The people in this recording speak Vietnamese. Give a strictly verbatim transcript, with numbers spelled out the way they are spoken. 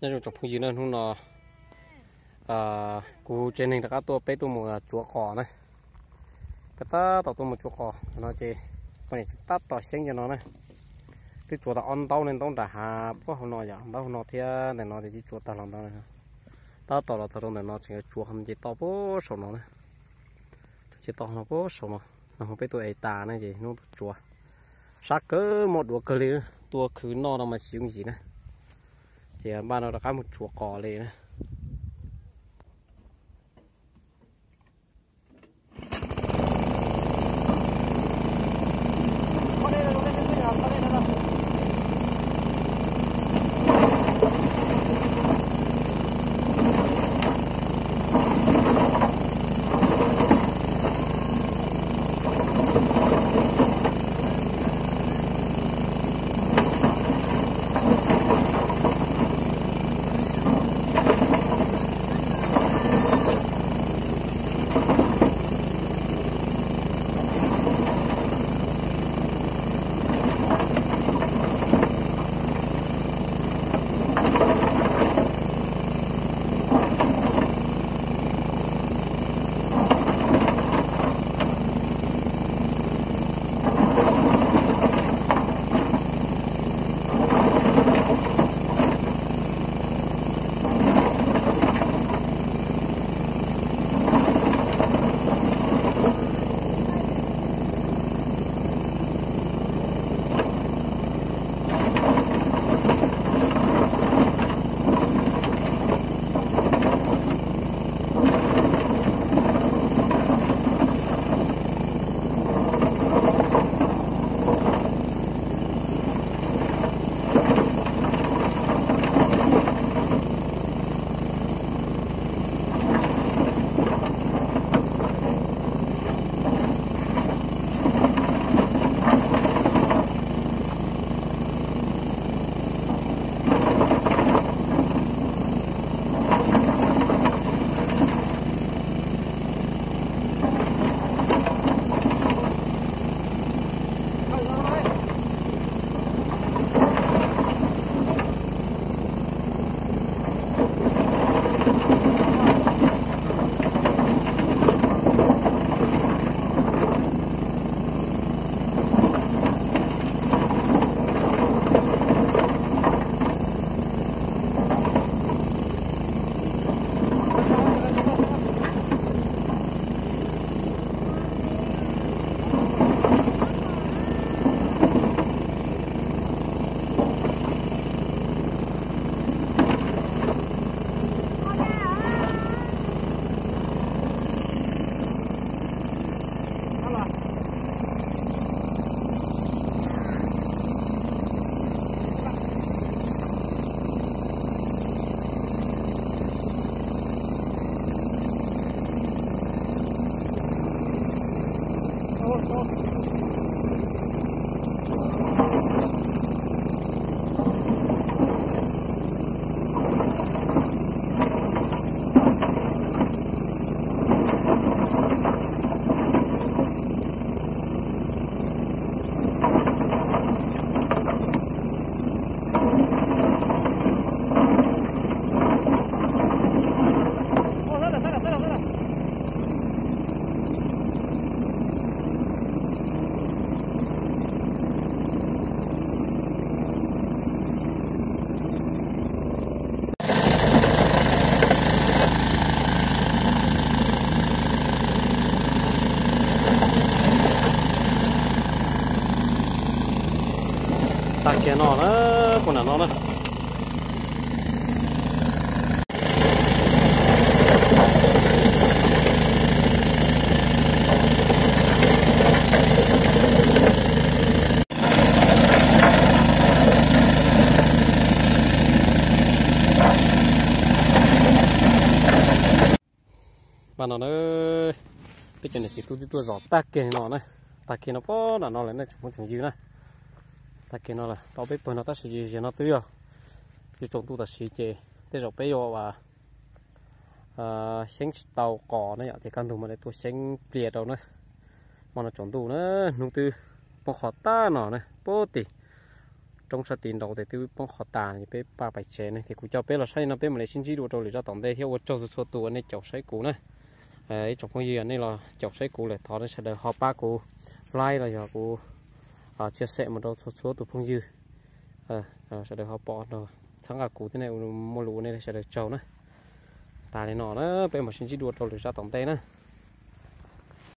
nhân trong phong gì nên không nó à cú trên hình là các tua bé tua một chúa cỏ này cái ta tạo tua một chúa cỏ nó chỉ còn này ta tỏi xanh cho nó này cái chúa ta on tao nên tao đã hà có không nói gì tao không nói thế này nó thì chúa ta làm tao này ta tao là tao trong này nó chỉ chúa không chỉ tao bố sổ nó này chỉ tao nó bố sổ nó nó không biết tôi ấy tà này gì nó chúa sát cỡ một đũa cờ lì tua cứ no đâu mà chịu gì này thì ban đầu là cái một chúa cỏ lì này ta kia nó đó con nào nó đó và nó nó cái chuyện này chỉ tôi tôi giỏ ta kia nó này ta kia nó có là nó lại nó chúng chúng dữ này ta kia nó là tao biết bữa nó ta sử dụng nó tươi rồi thì chúng tôi ta sử dụng để rồi bây giờ và sinh tàu cỏ này thì căn thùng mà để tôi sinh bìa đâu nữa mà nó chúng tôi nữa nung từ một khó ta nó này bố tì trong sa tiền đầu thì tôi bông khó tàn thì bé ba bảy chế này thì cũng cho bé là say nó bé mà lại xin chỉ đồ rồi ra tổng đây theo cho số tuổi này chậu say cũ này ấy trong cái gì này là chậu say cũ lại thọ nó sẽ được họ ba cũ like là giờ cũ chia sẻ một đâu số số tụ phong dư sẽ được họ bỏ rồi sáng cả cũ thế này mua lúa này sẽ được trâu nữa ta này nọ đó bé mà xin chỉ đồ rồi ra tổng đây nữa